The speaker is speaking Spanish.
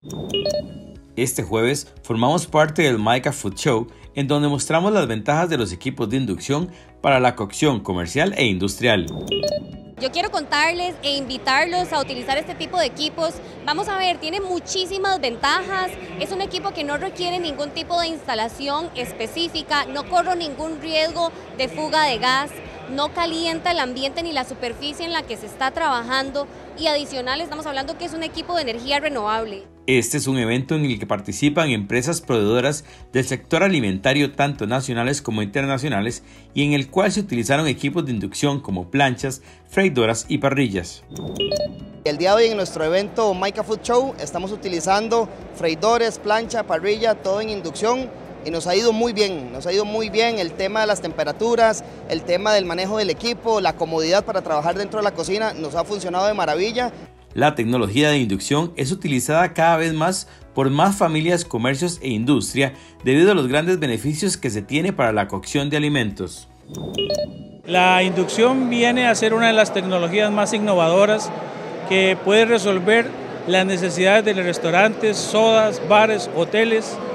Este jueves formamos parte del MICA Food Show, en donde mostramos las ventajas de los equipos de inducción para la cocción comercial e industrial. Yo quiero contarles e invitarlos a utilizar este tipo de equipos. Vamos a ver, tiene muchísimas ventajas. Es un equipo que no requiere ningún tipo de instalación específica, no corre ningún riesgo de fuga de gas, no calienta el ambiente ni la superficie en la que se está trabajando y adicional estamos hablando que es un equipo de energía renovable. Este es un evento en el que participan empresas proveedoras del sector alimentario tanto nacionales como internacionales y en el cual se utilizaron equipos de inducción como planchas, freidoras y parrillas. El día de hoy en nuestro evento MICA Food Show estamos utilizando freidores, plancha, parrilla, todo en inducción y nos ha ido muy bien el tema de las temperaturas, el tema del manejo del equipo, la comodidad para trabajar dentro de la cocina, nos ha funcionado de maravilla. La tecnología de inducción es utilizada cada vez más por más familias, comercios e industria debido a los grandes beneficios que se tiene para la cocción de alimentos. La inducción viene a ser una de las tecnologías más innovadoras que puede resolver las necesidades de los restaurantes, sodas, bares, hoteles